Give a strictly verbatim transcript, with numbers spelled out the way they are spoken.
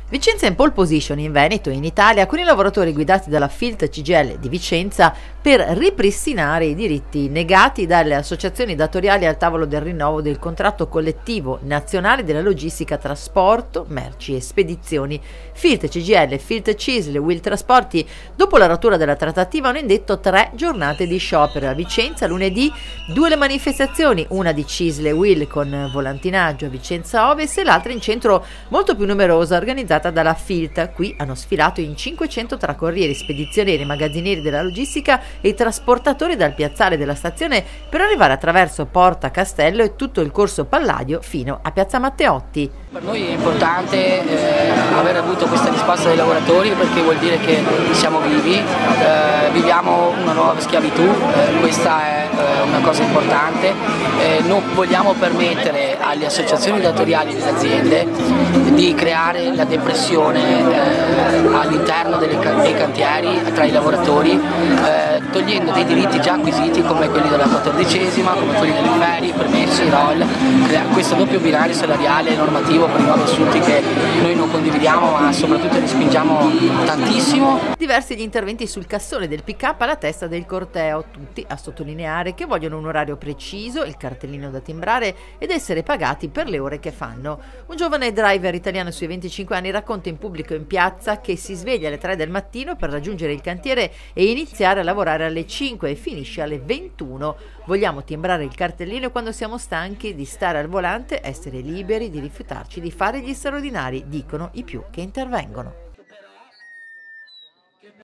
Vicenza in pole position in Veneto e in Italia con i lavoratori guidati dalla Filt C G I L di Vicenza per ripristinare i diritti negati dalle associazioni datoriali al tavolo del rinnovo del contratto collettivo nazionale della logistica trasporto, merci e spedizioni. Filt C G I L, Filt C I S L e Will Trasporti, dopo la rottura della trattativa, hanno indetto tre giornate di sciopero. A Vicenza lunedì due le manifestazioni, una di C I S L e Will con volantinaggio a Vicenza Ovest e l'altra in centro molto più numerosa organizzata dalla Filt. Qui hanno sfilato in cinquecento tra corrieri, spedizionieri, magazzinieri della logistica e trasportatori dal piazzale della stazione per arrivare attraverso Porta Castello e tutto il corso Palladio fino a Piazza Matteotti. Per noi è importante eh, aver avuto questa risposta dei lavoratori, perché vuol dire che siamo vivi, eh, viviamo una nuova schiavitù, eh, questa è eh, una cosa importante. Eh, non vogliamo permettere alle associazioni datoriali delle aziende di creare la depressione eh, all'interno dei cantieri tra i lavoratori, eh, togliendo dei diritti già acquisiti come quelli della quattordicesima, come quelli delle ferie, permessi, R O L, questo doppio binario salariale normativo per i nuovi assunti che noi non condividiamo, ma soprattutto respingiamo tantissimo. Diversi gli interventi sul cassone del pick-up alla testa del corteo, tutti a sottolineare che vogliono un orario preciso, il cartellino da timbrare ed essere pagati per le ore che fanno. Un giovane driver italiano sui venticinque anni racconta in pubblico in piazza che si sveglia alle tre del mattino per raggiungere il cantiere e iniziare a lavorare alle cinque e finisce alle ventuno. Vogliamo timbrare il cartellino quando siamo stanchi di stare al volante, essere liberi di rifiutarci di fare gli straordinari, dicono i più che intervengono.